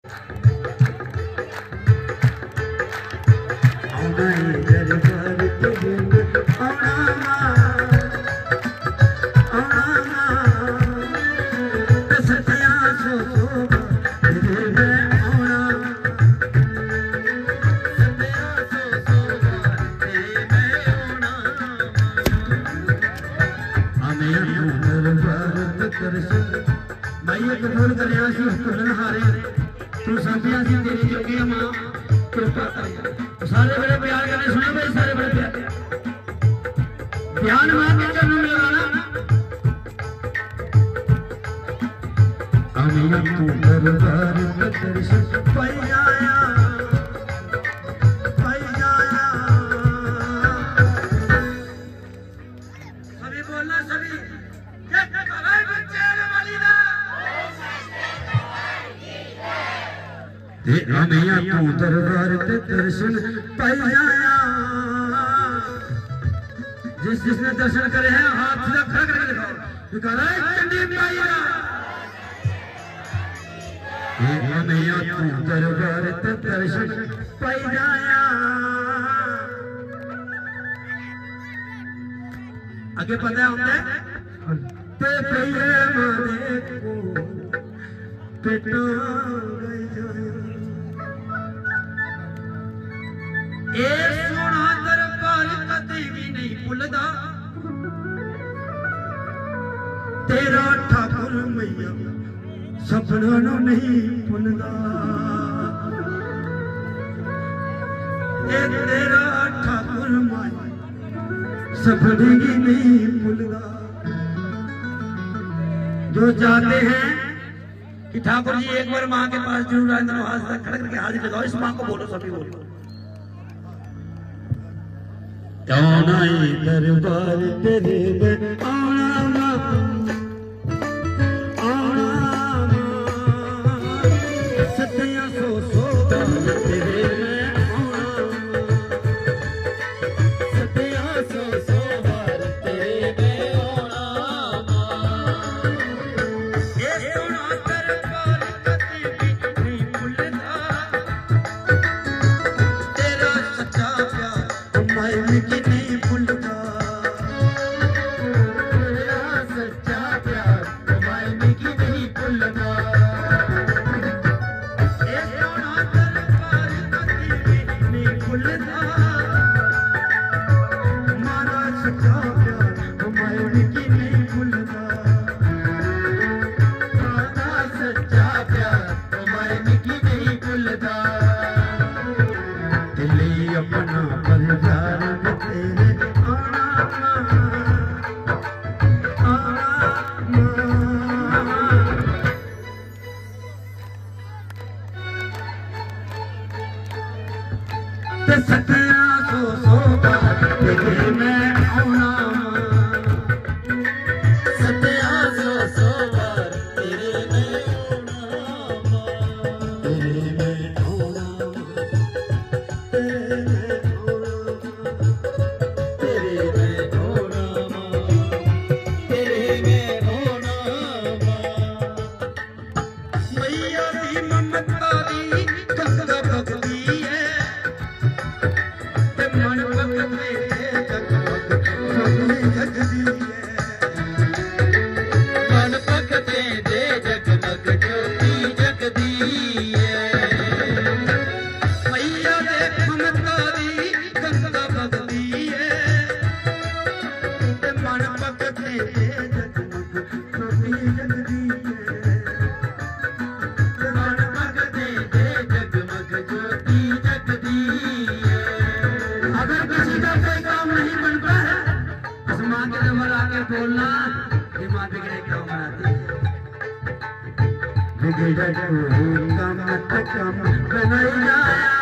सारे बड़े प्यार करने सुनो भाई, सारे बड़े प्यार ध्यान मार के चरणों में लगाना। अमिया तू दरबार में दर्शन पाई जाया, पाई जाया। सभी बोलना, सभी बच्चे वाली ना अमिया तू दरबार ते दर्शन पाई जाया। जिसने दर्शन करे हैं हाथ सीधा खड़ा करके दिखाओ, चंडी माईया। अमिया तू दरबार ते दर्शन पाई जाया। आगे पता है ते प्रिय माने को पेटा गई जाया। ए सोना दरबार कदी भी नहीं भुलदा, तेरा ठाकुर मैया सपना नु नहीं भुलदा। ए तेरा ठाकुर मैया सपने की नहीं भुलदा। जो चाहते हैं कि ठाकुर जी एक बार माँ के पास जरूर आए, दोनों हाथ खड़ा करके हाजिर लगाओ। इस माँ को बोलो, सभी बोलो। कौनाई दरबार तेरे में आना, आना सतिया सो बार तेरे में आना, सतिया सो बार तेरे में आना। ये सोना दरबार कदी भी नहीं भुलदा, तेरा सच्चा प्यार मैं की नहीं भूलता। तेरा सच्चा प्यार मैं की नहीं भुलदा। ये सोना दरबार कदी भी नहीं भुलदा, हमारा सच्चा प्यार मैं की नहीं भूलता। तेरा सच्चा प्यार मैं की नहीं भुलदा। दिल्ली अपना परिवार में तेरे आना, आना। ते सतिया सो बार तेरे में आना, सतिया सो बार तेरे में आना, तेरे में आना, तेरे में आना, तेरे में आना, तेरे में आना। मैया दी ममता दी गंगा भक्ति है, ते मन भगते जगमग जगदी है, मन भगते दे जगमग ज्योति जगदी है। मैया दे ममता दी गंगा भक्ति है, ते मन भगते दे जगमग ज्योति जगदी है। मन भगते दे जगमग ज्योति जगदी है। अगर किसी का कोई काम नहीं बन पा है, उस माँ के दरबार आके बोलना, ये माँ बिगड़े क्यों बनाती है। बिगड़ा काम बनाई जाया।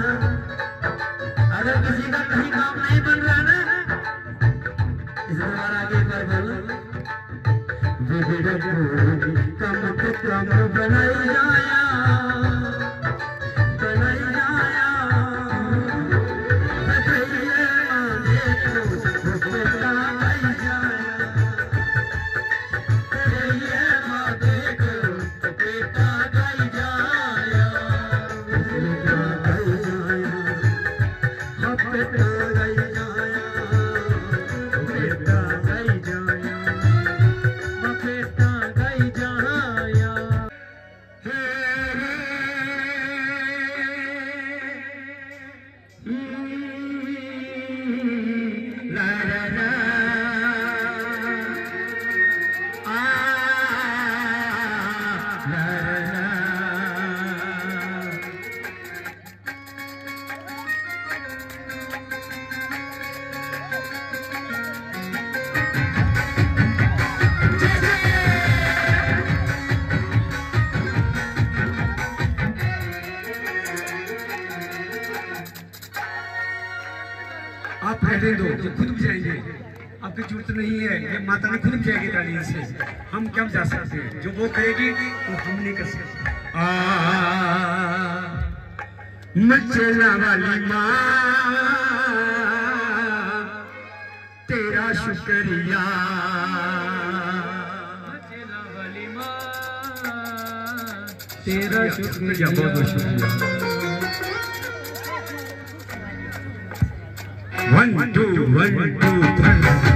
अगर किसी का कहीं काम नहीं बन रहा ना, इस दरबार आके एक बार बोलो, बिगड़ा काम बनाई जाया, बनाई जाया। सतैये माने को बेटा गई जाया, ये माँ देखो तो बेटा गई जाया। की जरूरत नहीं है, ये माता ने खुद कहेगी ताली से, हम क्या जा सकते हैं, जो वो कहेगी वो हम नहीं कर सकते। मचला वाली माँ तेरा शुक्रिया, मचला वाली माँ तेरा शुक्रिया, बहुत बहुत शुक्रिया। 1 2 1 2 3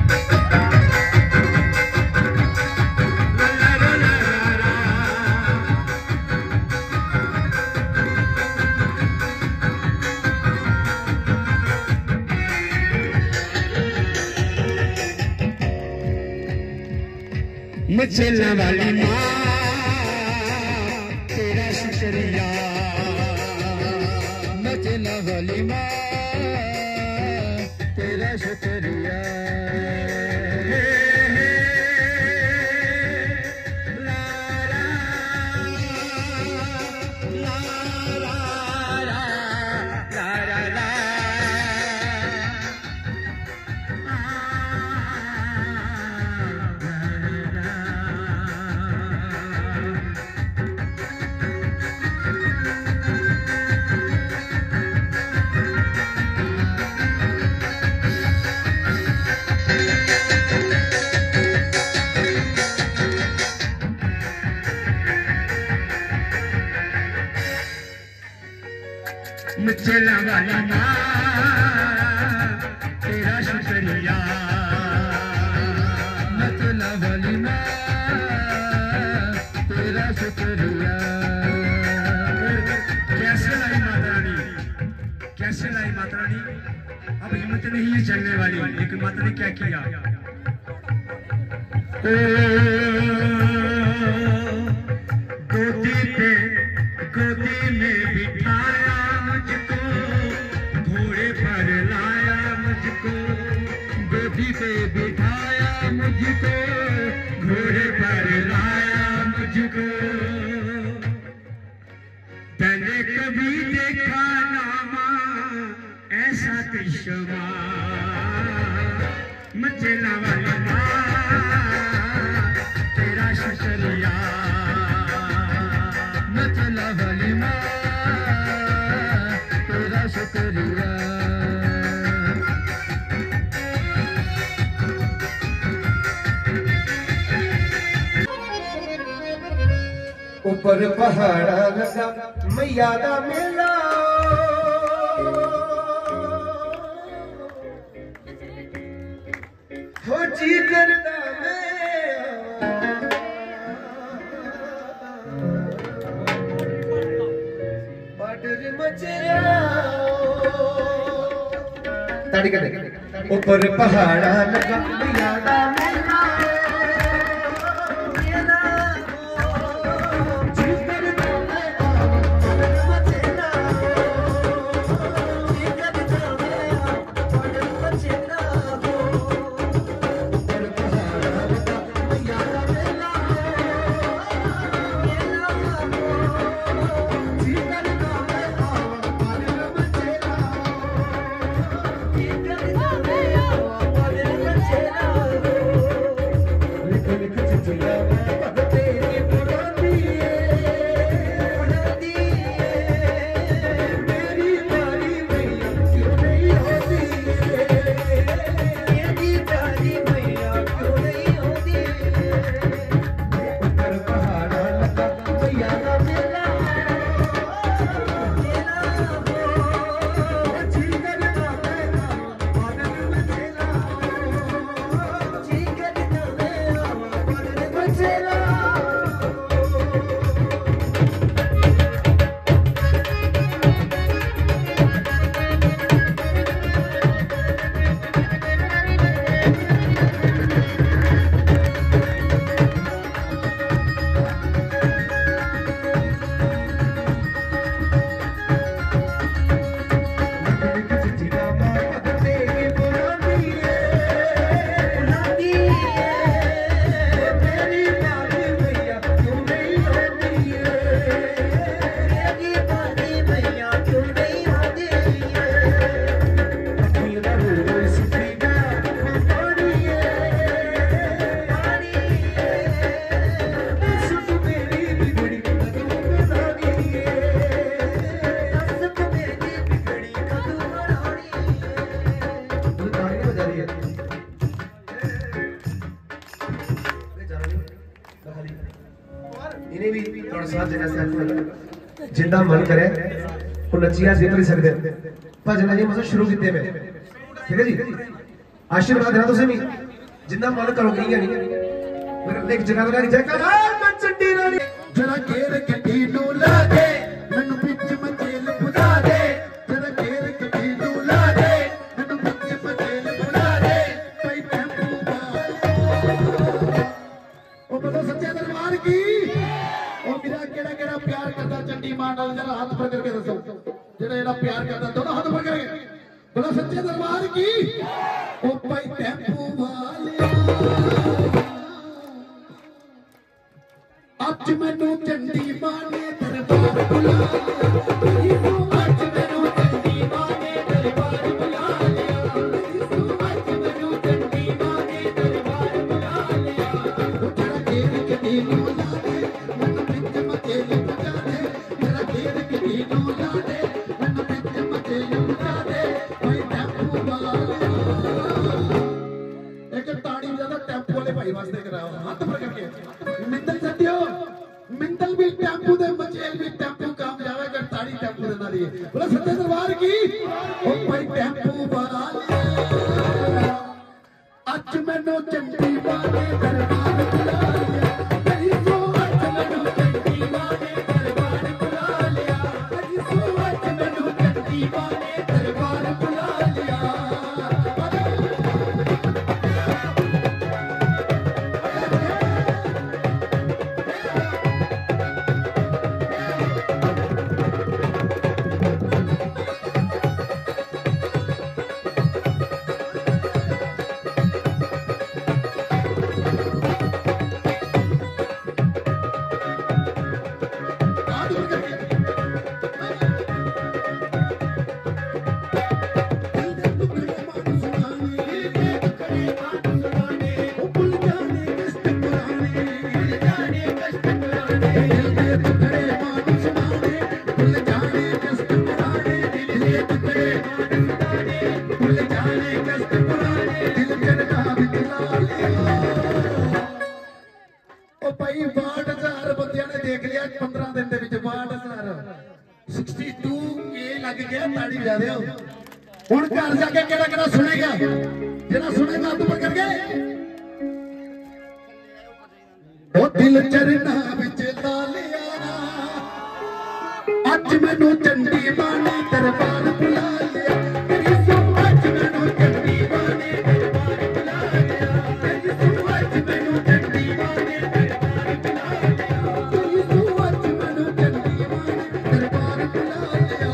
मचला वाली माँ तेरा शुक्रिया, मचला वाली माँ तेरा शुक्रिया। मचला वाली माँ तेरा शुक्रिया, मचला वाली माँ तेरा शुक्रिया। कैसे लाई माता रानी, कैसे लाई माता रानी, अब हिम्मत नहीं है चलने वाली, लेकिन माता ने क्या किया, गोदी पे गोदी में बिठाया मुझको, घोड़े पर लाया मुझको, गोदी पे बिठाया मुझको, घोड़े पर लाया मुझको। पहले कभी देखा ना माँ ऐसा कृष्णा, मचला वाली माँ तेरा शुक्रिया, मचला वाली माँ तेरा शुक्रिया। ऊपर पहाड़ा लगा मैया दा मेला, हो जी करदा ऊपर पहाड़ा लगा मैया दा मेला, इन्हें भी थोड़ा सा जगह जिंदा मन करे वो नचिया जिंद सकते भजन जी मतलब शुरू किए मैं ठीक है जी आशीर्वाद देना तुसें भी जिंदा मन करोगे नहीं एक जगह लगा जयकारा मैं चंडी रानी जरा घेर गड्डी नू ला दे मैनू बिच मचेल बुला दे जरा घेर गड्डी नू ला दे मैनू बिच मचेल बुला दे भाई टेंपू वाले ओ बोलो सच्चे दरबार की ओ मेरा केड़ा केड़ा प्यार करदा चंडी मां नाल जरा हाथ पकड़ करके दसो जेड़ा जेड़ा प्यार करदा दोनों हाथ पकड़ के बोलो सच्चे दरबार की ओ भाई टेंपू वाले आज मैनू चंडी मां ने दरबार बुला लिया आज मैनू चंडी मां ने दरबार बुला लिया आज मैनू चंडी मां ने दरबार बुला लिया जरा घेर के नू ला दे मैनू बिच मचेल बुला दे जरा घेर के नू ला दे मैनू बिच मचेल बुला दे भाई टेंपू वाले एक ताड़ी ज्यादा टेंपू वाले भाई वास्ते कराओ हाथ पकड़ के मिंदल सत्यो मिंदल भी टेंपू दे मचेल भी टेंपू काम जावे कर ताड़ी टेंपू दे नाली बोला सच्चे दरबार की ओ भाई टेंपू वाले आज मैनू चंडी मां ने दरबार बुला लिया तेरी सो आज मैनू चंडी मां ने दरबार बुला लिया तेरी सो आज मैनू चंडी मां ने दरबार बुला लिया हुण घर जाके केड़ा केड़ा सुनेगा जेड़ा सुनेगा हाथ ऊपर करके ओ दिल चरना विच ला लिया अज मैनू चंडी मां ने दरबार बुला लिया तेरी सो अज मैनू चंडी मां ने दरबार बुला लिया तेरी सो अज मैनू चंडी मां ने दरबार बुला लिया तेरी सो अज मैनू चंडी मां ने दरबार बुला लिया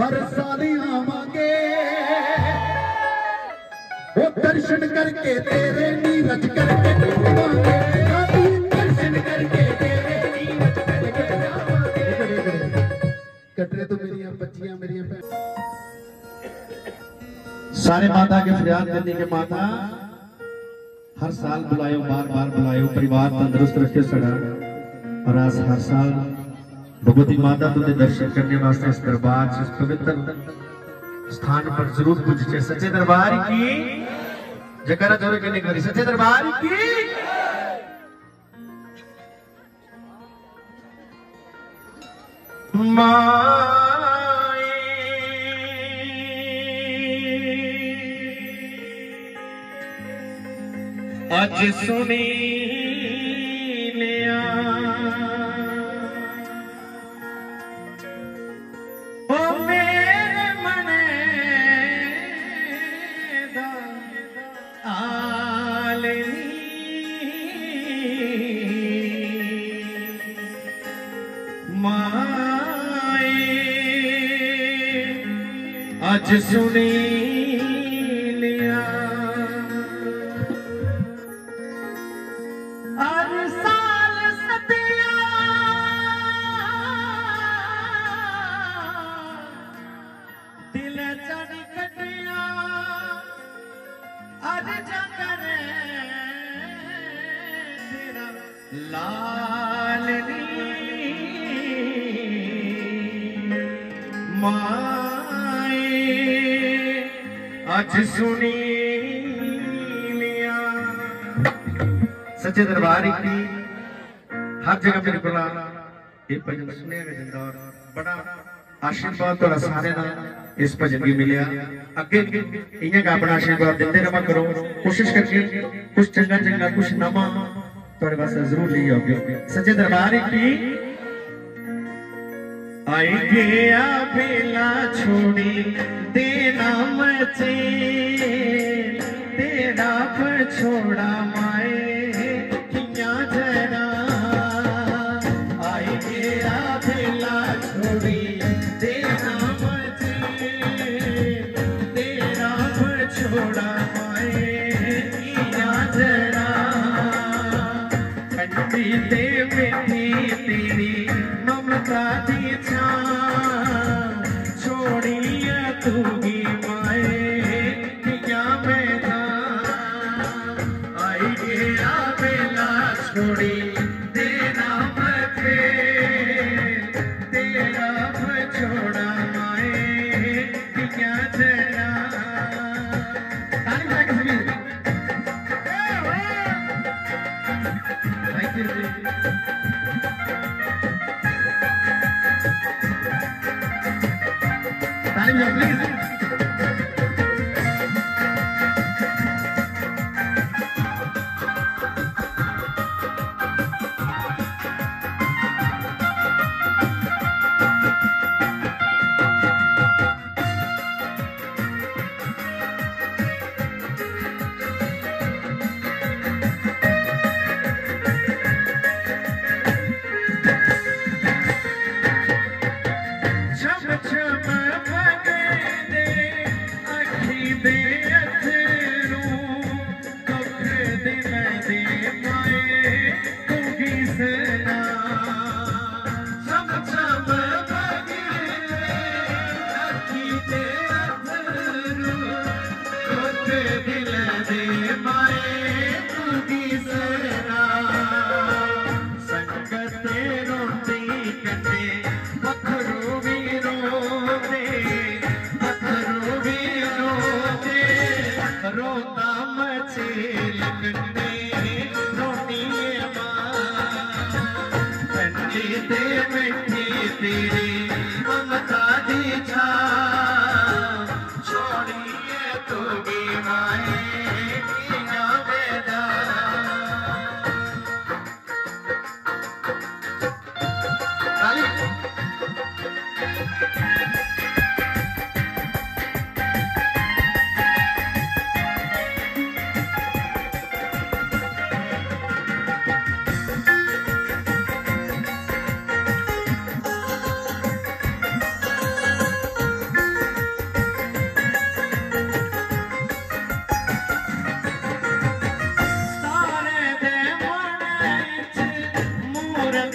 हर साल आवांगे वो दर्शन करके तेरे नीरज करके जावांगे दर्शन करके तेरे नीरज करके जावांगे। कटरे तो मेरी बच्चियां मेरी सारे माता के फरियाद करने के माता हर साल बुलायो बार बार बुलायो परिवार तंदुरुस्त रखे सड़ा और आज हर साल भगवती माता तुझे दर्शन करने वास्ते इस दरबार इस पवित्र स्थान पर जरूर पूछे। सच्चे दरबार की जयकारा जोरे करने करी सच्चे दरबार की। अज सुनी लिया ओ मेरे मने दा आलनी माए अज सुनी लिया हर साल सतिया दिल चढ़ कटिया अज जाकर तेरा लालनी माए अज सुनी सच्चे दरबार की हर जगह मेरे को ये भजन सुने और बड़ा आशीर्वाद थोड़ा सारे ना इस भजन की मिलिया अगे इन्हें का अपना आशीर्वाद देते रहा करो कोशिश करके कुछ चंगा चंगा कुछ नवा थोड़े वास्ते जरूर ले आओगे। सच्चे दरबार की आई गया बेला छोड़ी तेरा मचे तेरा छोड़ा माए छोड़ा माए जरा कंठी दे बैठी तेरी ममता दी छां छोड़िया तूगी माए क्या मैदा आई गया बेला छोड़ी तेरा मथे तेरा छोड़ा माए क्या जरा रोता मचेल कन्ने रोनी कंठी दे बैठी तेरी ममता दी छां छोड़िए तूगी माए किया बेदा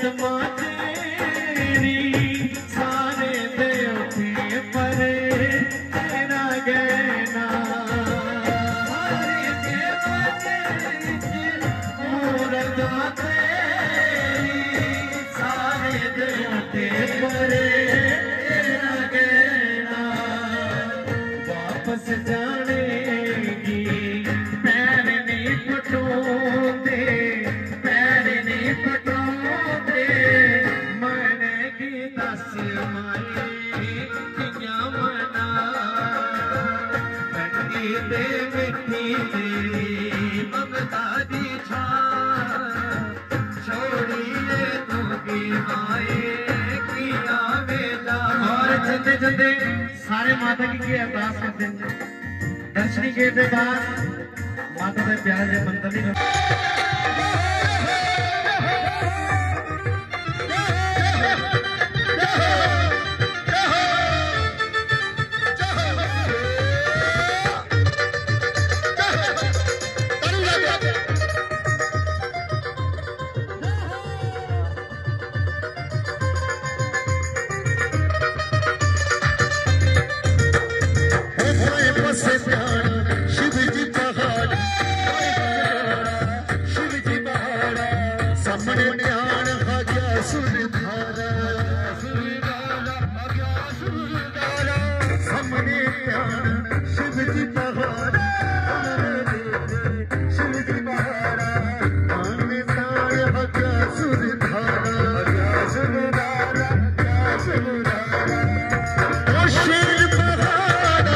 कदमां तेरी सारे दे उठे परे तेरा गहना हरे देवते मूरत तेरी सारे दे उठे परे तेरा गहना वापस जानेगी पैर नहीं पटोंदे पैर नहीं पटोंदे मैंने की दस माए किया मना ठंडी दे मिट्टी तेरी ममता दी छां छोड़िए तू माए किया वेला। और चलते चलते सारे माता की अरदास करते हैं दर्शनी के बाद माता के प्यार से मंत्र नहीं शिव जी पहाड़ शिव जी पहाड़ सामने ध्यान आ गया सुरधारा सामने ध्यान शिव जी पहाड़ शिव जी पहाड़ सामने ध्यान आ गया सुरधारा शेर पहाड़ा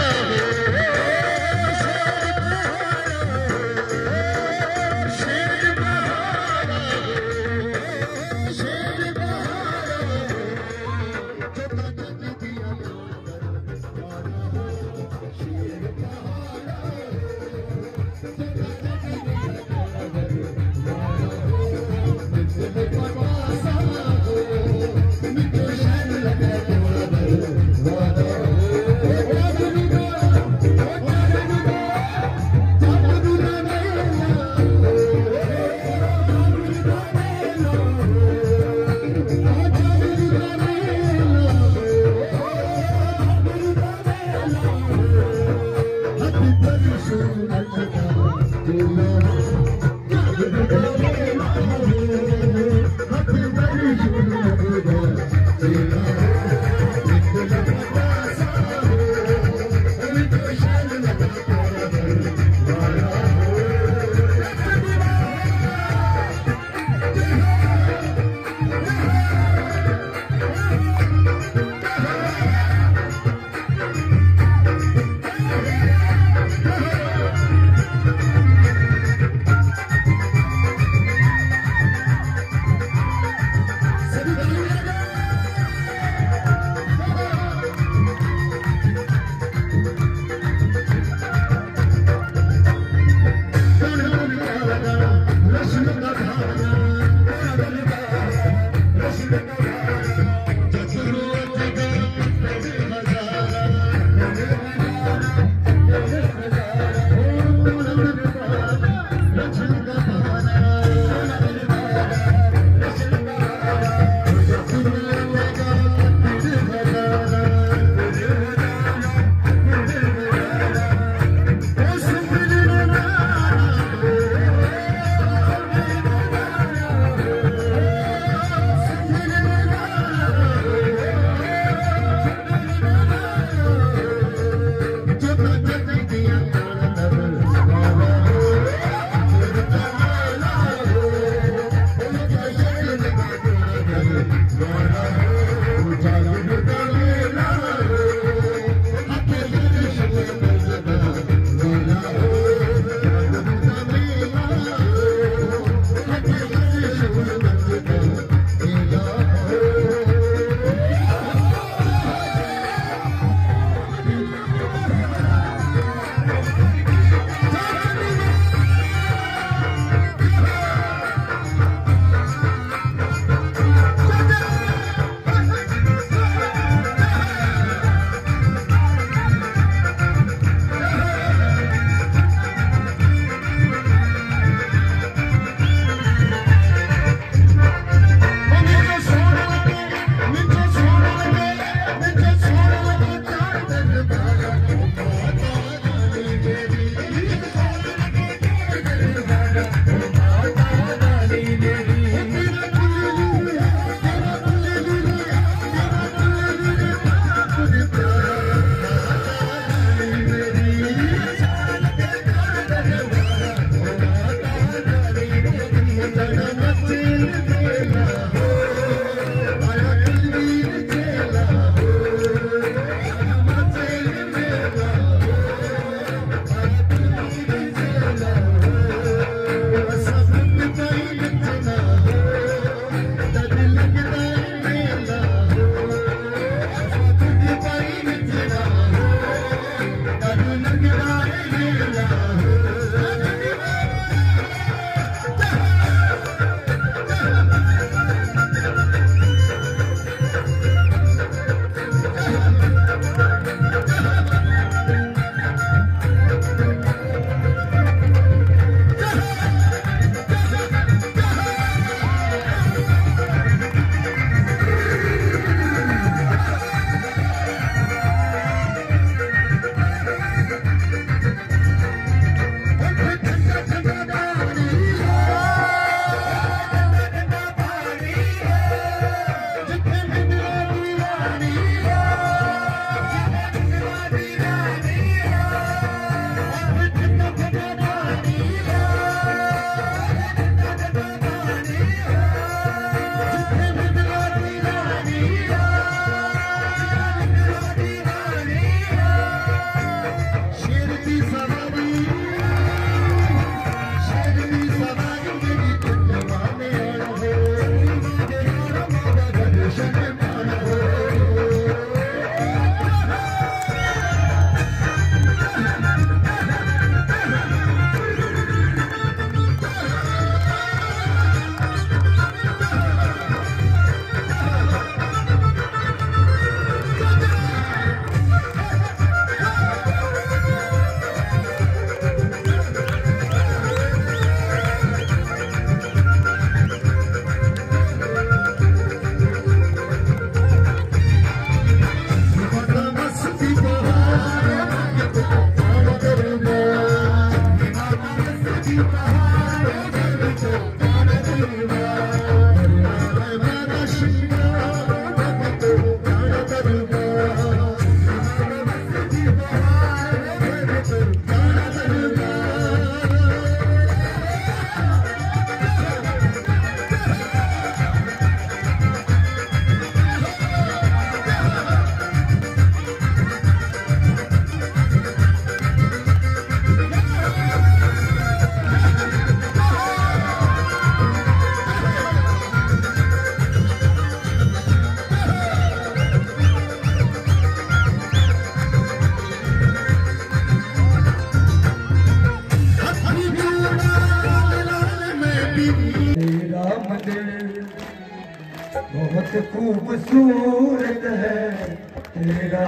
बहुत खूबसूरत है तेरा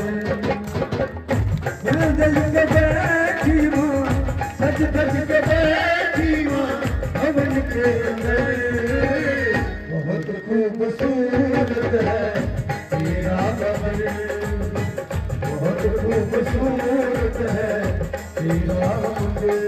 दिल के बैठी माँ सच सच के बैठी माँ भवन के अंदर बहुत खूबसूरत है तेरा भवन बहुत खूबसूरत है तेरा मंदिर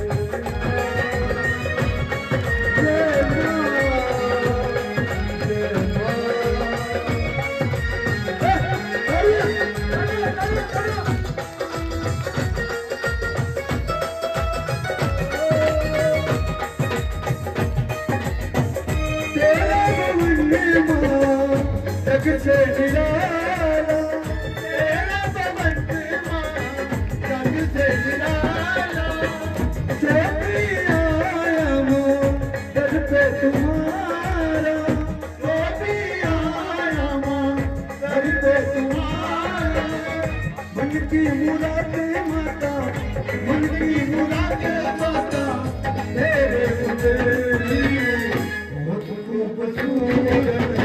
जग से निराला तेरा पवन माँ जग से निराला जो भी आया वो दर पे तुम्हारा जो भी आया वो दर पे तुम्हारा मन की मुरादें माता मन की मुरादें माता तेरे बहुत खूबसूरत है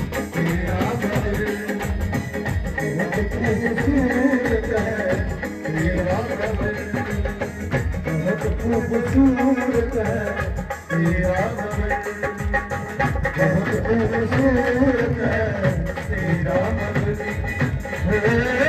खूबसूरत है तेरा मन बहुत खूबसूरत है तेरा मन